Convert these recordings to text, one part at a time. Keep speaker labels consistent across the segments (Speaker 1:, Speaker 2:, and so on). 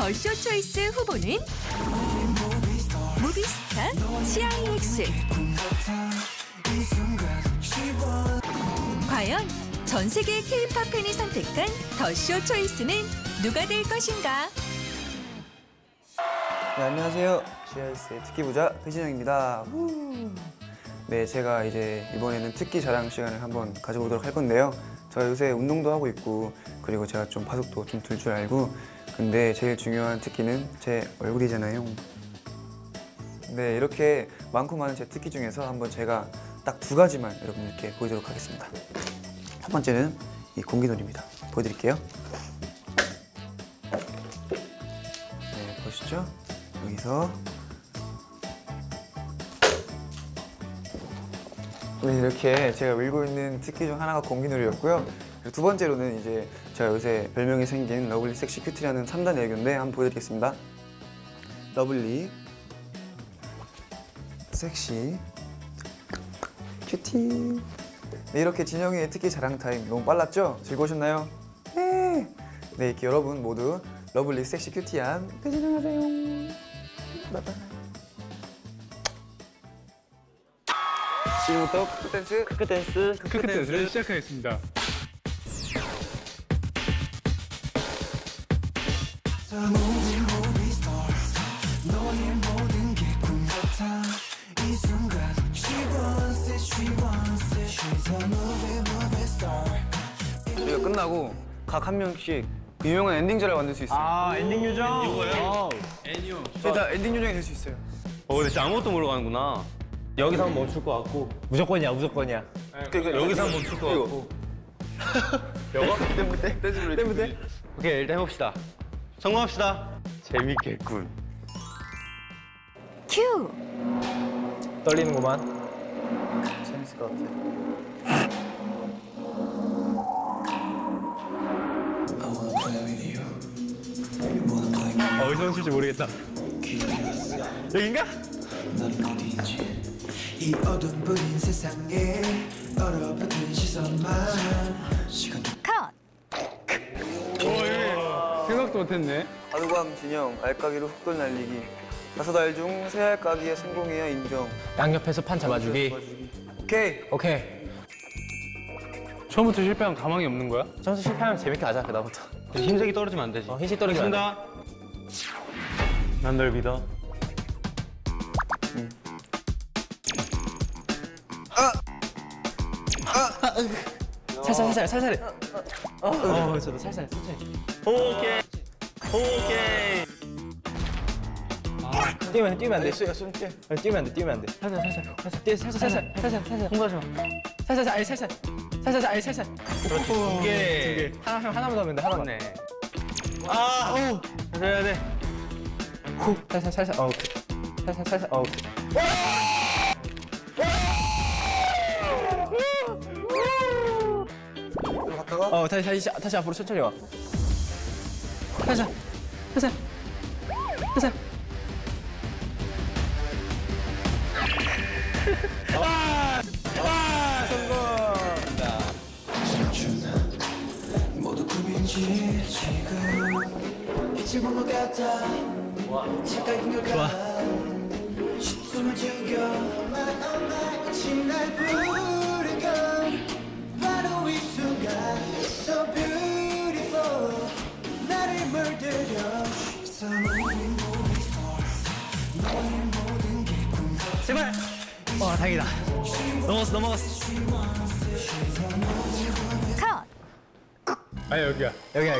Speaker 1: 더쇼 초이스 후보는 무비스타 CIX. 과연 전 세계 K-팝 팬이 선택한 더쇼 초이스는 누가 될 것인가?
Speaker 2: 네, 안녕하세요. CIX의 특기부자 배진영입니다. 네, 제가 이제 이번에는 특기 자랑 시간을 한번 가져보도록 할 건데요. 제가 요새 운동도 하고 있고, 그리고 제가 좀 바둑도 좀 들 줄 알고, 근데 제일 중요한 특기는 제 얼굴이잖아요. 네, 이렇게 많고 많은 제 특기 중에서 한번 제가 딱 2가지만 여러분들께 보여드리도록 하겠습니다. 첫 번째는 이 공기놀이입니다. 보여드릴게요. 네, 보시죠. 여기서 네, 이렇게 제가 밀고 있는 특기 중 하나가 공기놀이였고요. 그리고 2번째로는 이제 제가 요새 별명이 생긴 러블리 섹시 큐티라는 3단 애교인데 한번 보여드리겠습니다. 러블리 섹시 큐티. 네, 이렇게 진영이의 특기 자랑 타임 너무 빨랐죠? 즐거우셨나요? 네. 네, 이렇게 여러분 모두 러블리 섹시 큐티한 배진영 하세요. 바이바이. 지금부터 크크댄스를
Speaker 3: 시작하겠습니다.
Speaker 2: 저희가 끝나고 각 한 명씩 그 유명한 엔딩절을 만들 수 있어요.
Speaker 3: 아, 엔딩 요정?
Speaker 4: 이거예요?
Speaker 3: 애니요.
Speaker 2: 저희 다 엔딩 요정이 될 수 있어요.
Speaker 4: 근데 진짜 아무것도 모르고 가는구나. 여기서 한번 멈출 것 같고.
Speaker 3: 무조건이야.
Speaker 4: 여기서 한번 멈출 것 같고. 여거? 떼부떼? 오케이, 일단 해봅시다. 성공합시다. 재밌겠군.
Speaker 1: 큐.
Speaker 3: 떨리는구만.
Speaker 2: 재밌을 것 같아.
Speaker 3: 어디서 멈출지 모르겠다. 여긴가?
Speaker 5: 이 어둠뿐인 세상에 얼어붙은 시선만
Speaker 1: 컷.
Speaker 3: 생각도 못했네.
Speaker 2: 바둑왕 진영 알까기로 흑돌 날리기. 5알 중 3알까기에 성공해야 인정.
Speaker 3: 양옆에서 판 잡아주기.
Speaker 2: 오케이.
Speaker 3: 오케이. 처음부터 실패하면 가망이 없는 거야?
Speaker 4: 처음부터 실패하면 재밌게 하자, 그다음부터. 힘색이 떨어지면 안 되지.
Speaker 3: 힘씩 떨어지면 안 돼.
Speaker 4: 난 널 믿어.
Speaker 3: 살살. 저도 살살, 천천히.
Speaker 4: 오케이.
Speaker 3: 뛰면 안 돼.
Speaker 2: 됐어요, 손 떼.
Speaker 3: 뛰면 안 돼. 살살. 홍보하지 마. 살살.
Speaker 4: 그렇지, 2개.
Speaker 3: 하나만 더 하면 돼, 하나만.
Speaker 4: 네. 아! 해야 돼.
Speaker 3: 살살. 오케이. 살살. 오케이.
Speaker 2: 이리로 갔다가
Speaker 3: 다시 앞으로 천천히 와. 살살.
Speaker 5: 모두 꿈인지 지금 빛을 본 것 같아 착각인 것 같아 숨을 죽여 마치 날 부르고 바로 이 순간 So beautiful 나를 물들여 So moving star 너의 모든 게 꿈 같아
Speaker 3: 제발. 다행이다. 넘어갔어.
Speaker 1: 컷.
Speaker 3: 여기야.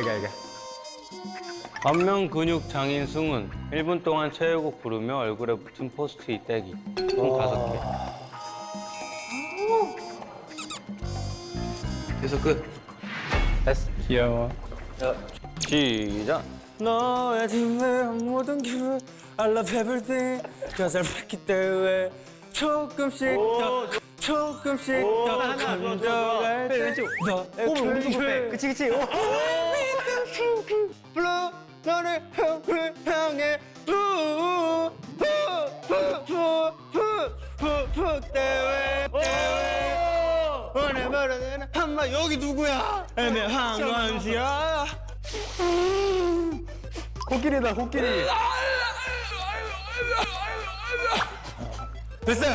Speaker 4: 안면 근육 장인 승은 1분 동안 최애곡 부르며 얼굴에 붙은 포스트잇 떼기. 총 5개.
Speaker 2: 그래서 끝.
Speaker 3: 됐어. 귀여워.
Speaker 4: 시작. 너의 뒷면 모든 기분 I love everything Cause I like it that way 조금씩 더 감정할 때 너의 오른쪽으로
Speaker 3: 그치.
Speaker 4: 불러 너를 향해 대회 오늘 말하는 한마 여기 누구야 애매한 건지야
Speaker 3: 코끼리다 코끼리.
Speaker 4: 됐어요.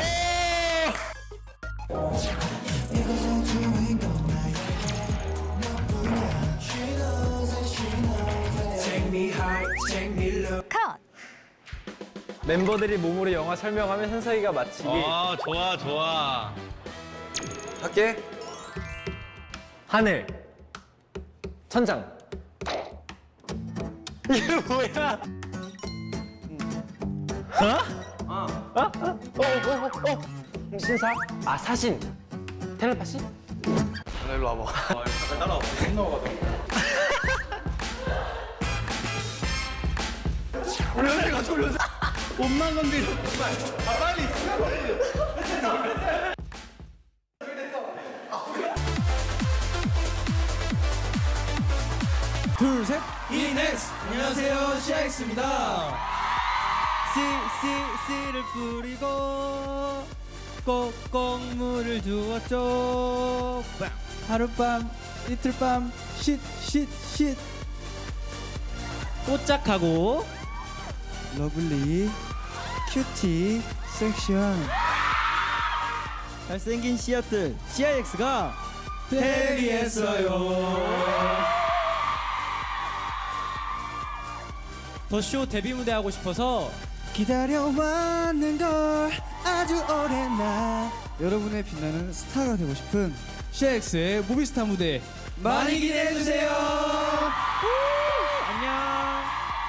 Speaker 5: 이곳은 주인공 나에게 너뿐이야. She knows it, she knows it. Take me high, take me low.
Speaker 1: 컷.
Speaker 3: 멤버들이 몸으로 영화 설명하면 현석이가 맞히기.
Speaker 4: 아 좋아 좋아.
Speaker 2: 할게.
Speaker 3: 하늘. 천장. 이게 뭐야? 신사? 아 사신. 텔레파시?
Speaker 2: 일로 와봐.
Speaker 4: 몸만 건드려.
Speaker 5: 둘, 셋. 이넥스. 안녕하세요, CX입니다.
Speaker 6: 씨를 뿌리고 꼭꼭 물을 주었죠. 하룻밤 이틀밤 쉿 뽀짝하고 러블리 큐티 섹시한 잘생긴 씨앗들 CIX가 데뷔했어요. 더쇼 데뷔 무대 하고 싶어서 기다려왔는 걸 아주 오랜 날. 여러분의 빛나는 스타가 되고 싶은 CX의 무비스타 무대 많이 기대해주세요. 안녕.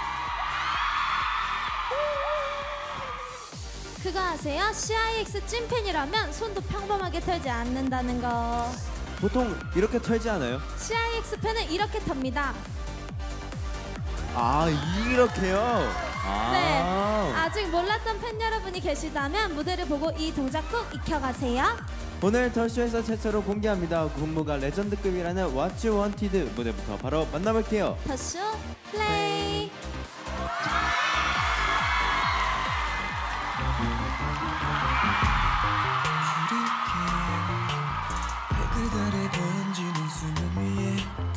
Speaker 7: 그거 아세요? CIX 찐팬이라면 손도 평범하게 털지 않는다는 거.
Speaker 6: 보통 이렇게 털지 않아요?
Speaker 7: CIX 팬은 이렇게 텁니다.
Speaker 6: 아 이렇게요?
Speaker 7: 네, 아직 몰랐던 팬 여러분이 계시다면 무대를 보고 이 동작 꼭 익혀가세요.
Speaker 6: 오늘 더쇼에서 최초로 공개합니다. 군무가 레전드급이라는 What You Wanted 무대부터 바로 만나볼게요.
Speaker 7: 더쇼 플레이.
Speaker 5: 그들의 번지는 수면 위에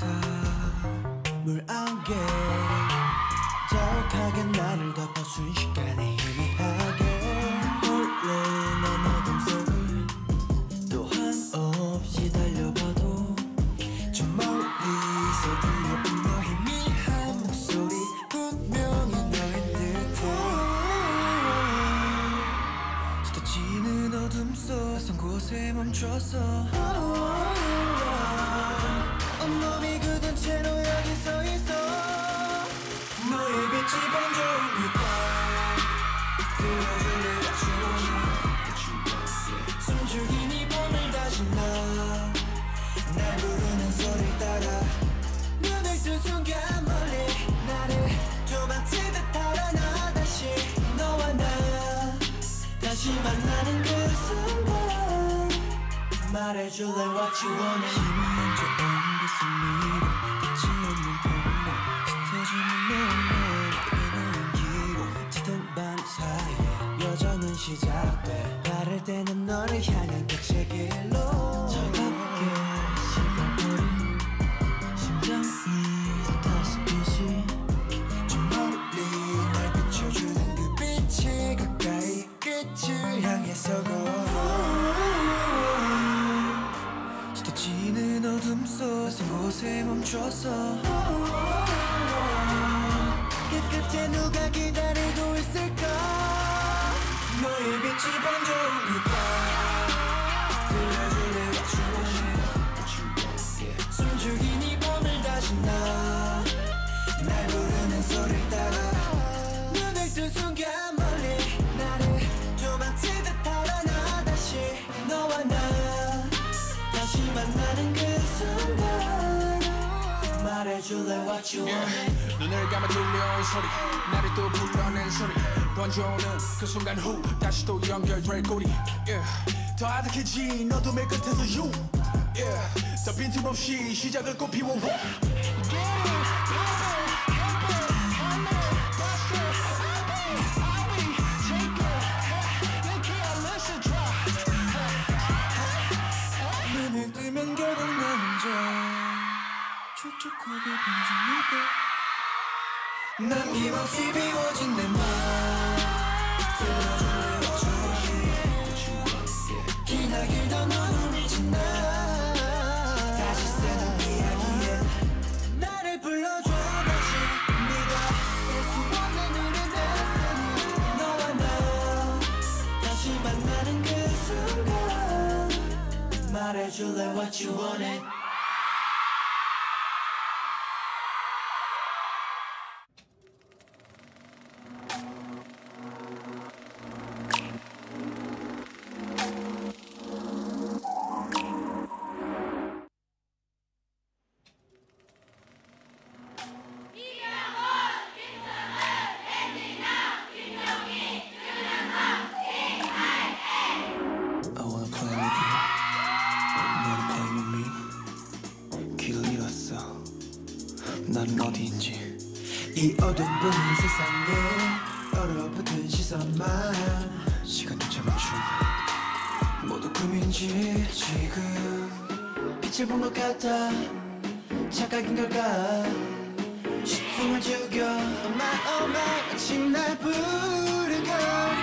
Speaker 5: 물 안개 자욱하게 나를 덮어 순식간에 희미하게 홀로 난 어둠 속을 또 한없이 달려봐도 저 멀리서 들려온 너의 미한 목소리 분명히 너인 듯해 쏟아지는 어둠 속 낯선 곳에 멈춰서 온몸이 굳은 채로 여기 서 있어 너의 빛이 번져온 듯한 들려줄래 숨죽인 이 봄을 다시 날 부르는 소리를 따라 눈을 뜬 순간 멀리 나를 도망치듯 달아나 다시 너와 나 다시 만나는 그 순간 말해줄래 what you want 힘이 얹어온 그 승리로 끝이 없는 통로 짙어지는 눈물 그는 연기로 짙은 밤 사이에 여정은 시작돼 발을 떼는 너를 향한 끝의 길로 차갑게 식어버린 심장이 다시 빛이 저 멀리 날 비춰주는 그 빛이 가까이 끝을 향해서 쏟아지는 어둠 속 낯선 곳에 멈춰서 그 끝에 누가 기다리고 있을까 너의 빛이 번져온 그밤 들려줄래 what you want 숨죽인 이 봄을 다시 날 부르는 소리를 따라 눈을 뜬 순간 멀리 나를 도망치듯 달아나 다시 너와 나 다시 만나는 그 순간 말해줄래 what you want
Speaker 8: 눈을 감아 들려온 소리 나를 또 불러낸 소리 번져오는 그 순간 후 다시 또 연결될 고리 더 아득해진 어둠의 끝에서 you 더 빈틈없이 시작을 꽃피워
Speaker 5: 눈을 뜨면 결국 나 혼자 촉촉하게 번진 네가 남김없이 비워진 내 맘 들어줄래 what you want 기나길 더 눈물이 지나 다시 쓰는 이야기에 나를 불러줘 다시 네가 뗄 수 없는 우리 데스티니 너와 나 다시 만나는 그 순간 말해줄래 what you wanted
Speaker 9: 나는 어디인지 이 어두운 세상에 얼어붙은 시선만 시간조차 멈춘 모두 꿈인지 지금 빛을 본 것 같아 착각인 걸까 숨을 죽여 Oh my 마침 날 부른 걸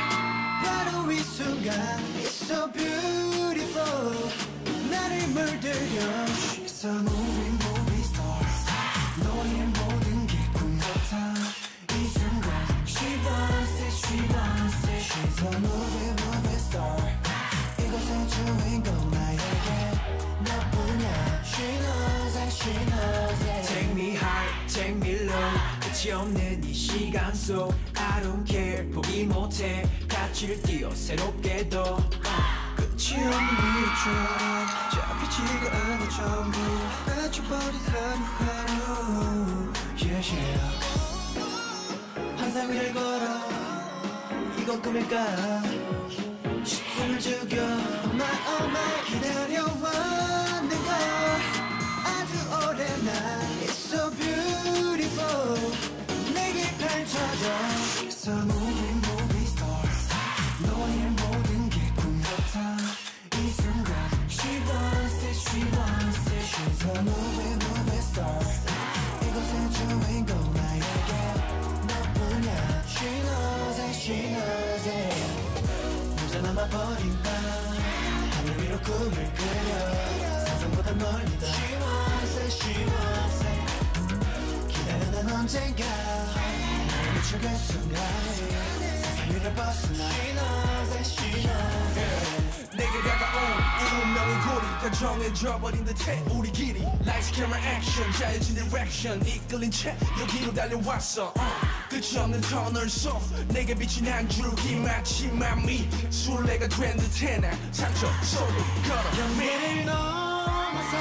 Speaker 9: 바로 이 순간 It's so beautiful 나를 물들여 She's a moving star 너의 모든 게 꿈 같아 이 순간 She wants it, she wants it She's a moving star 이곳의 주인공 나에게 너뿐이야 She knows it, she knows it Take me high, take me low 끝이 없는 이 시간 속 I don't care 포기 못해 가치를 띄어 새롭게 더 끝이 없는 일처럼 잡히지가 않아 전부 빠져버린 하루하루 yeah, yeah. 항상 위를 걸어 이건 꿈일까 숨을 죽여 oh my 기다려왔는 걸 아주 오래 난 It's so beautiful 내게 펼쳐져 It's a moving star 너의 모든 게 꿈 같아 이 순간 She wants it, she wants it She's a moving star 이곳의 주인공 나에게 너뿐이야 She knows it, she knows it 혼자 남아버린 밤 하늘 위로 꿈을 그려 상상보다 멀리 더 She wants it, she wants it 기다려 난 언젠가 나를 미쳐 그 순간에 세상 위를 벗어나 She knows it, she knows it
Speaker 8: 내게 다가온 이 운명의 고리 다 정해져버린 듯해 우리 길이 Lights, camera, action 자유진 direction 이끌린 채 여기로 달려왔어 끝이 없는 터널 속 내게 비친 한 줄기 마치 맘이 술래가 된 듯해 난 상처 속으로 걸어
Speaker 5: 연미를 넘어서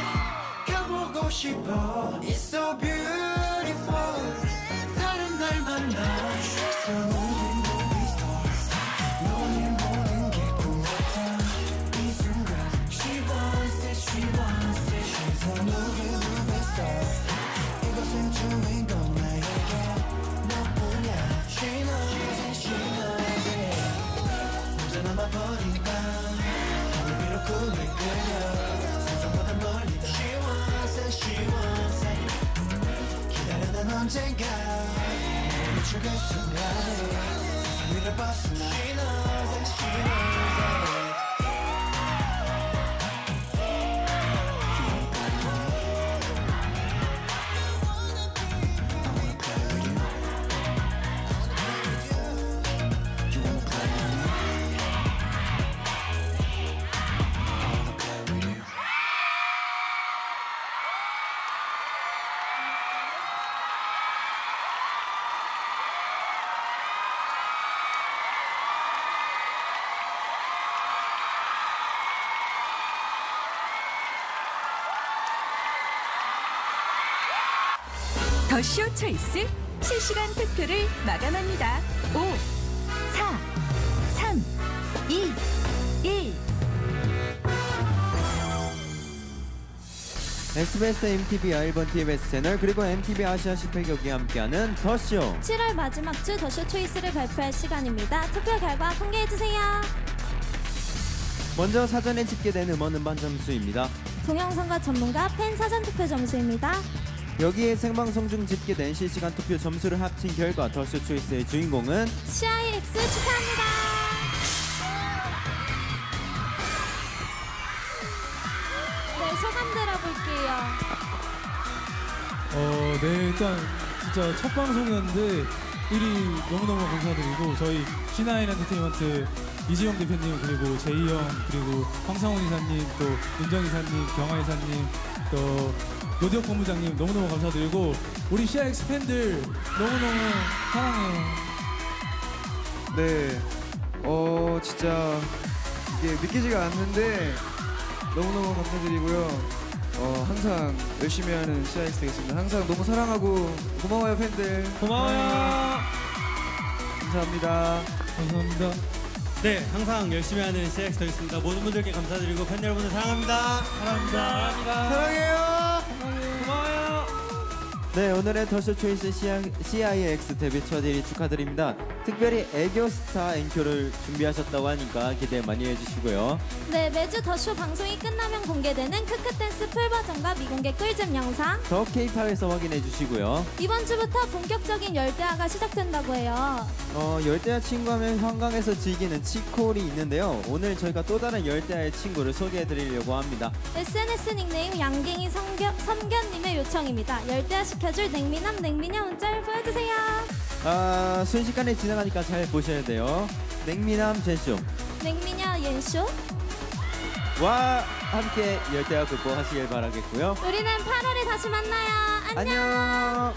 Speaker 5: 가보고 싶어 It's so beautiful 다른 날 만나 She's a moving star 너의 모든 게 꿈 같아 이 순간 She wants it, she wants it She's a moving star 이곳의 주인공 나에게 너뿐이야 She knows it, she knows it 혼자 남아버린 밤 하늘 위로 꿈을 그려 상상보다 멀리 더 She wants it, she wants it 기다려 난 언젠가 나를 미쳐 그 순간에 세상 위를 벗어나 She knows it, she knows it
Speaker 1: 더쇼 초이스 실시간 투표를 마감합니다. 5, 4, 3, 2, 1.
Speaker 10: SBS MTV 일본 TBS 채널 그리고 MTV 아시아 10회 경기 함께하는 더쇼
Speaker 7: 7월 마지막 주 더쇼 초이스를 발표할 시간입니다. 투표 결과 공개해주세요.
Speaker 10: 먼저 사전에 집계된 음원 음반 점수입니다.
Speaker 7: 동영상과 전문가 팬 사전 투표 점수입니다.
Speaker 10: 여기에 생방송 중 집계된 실시간 투표 점수를 합친 결과 더쇼 초이스의 주인공은
Speaker 7: CIX 축하합니다. 네, 소감 들어볼게요.
Speaker 6: 네, 일단 진짜 첫 방송이었는데 1위 너무너무 감사드리고 저희 C9 엔터테인먼트 이지영 대표님 그리고 제이 형 그리고 황상훈 이사님 또 윤정 이사님 경아 이사님 또 노디옥 본부장님 너무너무 감사드리고 우리 CIX 팬들 너무너무 사랑해요.
Speaker 2: 네, 진짜 이게 믿기지가 않는데 너무너무 감사드리고요. 항상 열심히 하는 CIX 되겠습니다. 항상 너무 사랑하고 고마워요 팬들.
Speaker 3: 고마워요.
Speaker 2: 감사합니다.
Speaker 6: 감사합니다.
Speaker 3: 네, 항상 열심히 하는 CX 되겠습니다. 모든 분들께 감사드리고 팬 여러분들 사랑합니다.
Speaker 6: 사랑합니다.
Speaker 2: 사랑해요.
Speaker 3: 고마워요.
Speaker 10: 네, 오늘의 더쇼 초이스 CIX 데뷔 첫 1위 축하드립니다. 특별히 애교 스타 앵콜을 준비하셨다고 하니까 기대 많이 해주시고요.
Speaker 7: 네, 매주 더쇼 방송이 끝나면 공개되는 크크댄스 풀 버전과 미공개 꿀잼 영상.
Speaker 10: 더 K-팝에서 확인해 주시고요.
Speaker 7: 이번 주부터 본격적인 열대화가 시작된다고 해요.
Speaker 10: 열대야 친구하면 한강에서 즐기는 치콜이 있는데요. 오늘 저희가 또 다른 열대야의 친구를 소개해 드리려고 합니다.
Speaker 7: SNS 닉네임 양갱이 섬견님의 요청입니다. 열대화 시켜줄 냉미남 냉미녀 문자를 보여주세요.
Speaker 10: 순식간에 지나가니까 잘 보셔야 돼요. 냉미남 제쇼
Speaker 7: 냉미녀 옌쇼.
Speaker 10: 와 함께 열대야 극복하시길 바라겠고요.
Speaker 7: 우리는 8월에 다시 만나요. 안녕.
Speaker 10: 안녕.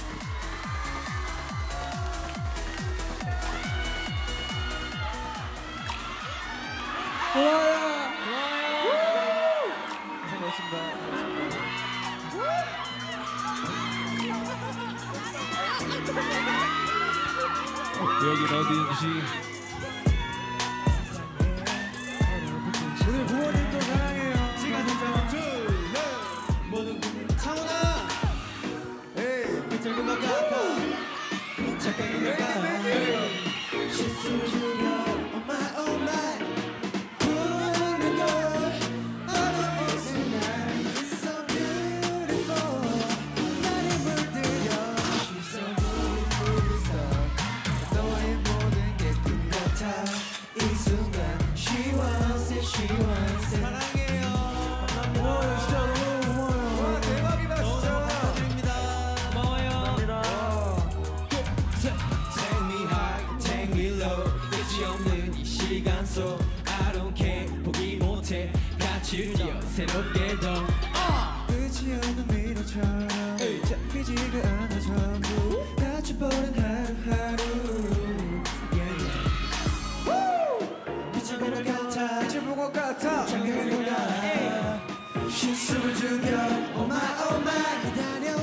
Speaker 6: 여긴 어디인지 우리 부모님도 사랑해요. 시간 진짜
Speaker 9: 모든 창훈아 미칠 것 같아 착각인 것 같아 실수를 줄여 Oh my oh my 부르는 걸 어려운 날 It's so beautiful 나를 물들여 She's so beautiful 너의 모든 게 끝같아 이 순간 She wants it she wants it 사랑해요 감사합니다 진짜 너무 고마워요 와 대박이다 진짜 감사드립니다 고마워요 Take me high take me low 끝이 없는 이 시간 속 I don't care 포기 못해 같이 뛰어 새롭게 더 끝이 없는 미로처럼 잡히지가 않아 전부 다쳐버린 하루하루 미쳐볼 것 같아 미쳐볼 것 같아 장난인 것 같아 실수를 줄여 Oh my oh my 기다려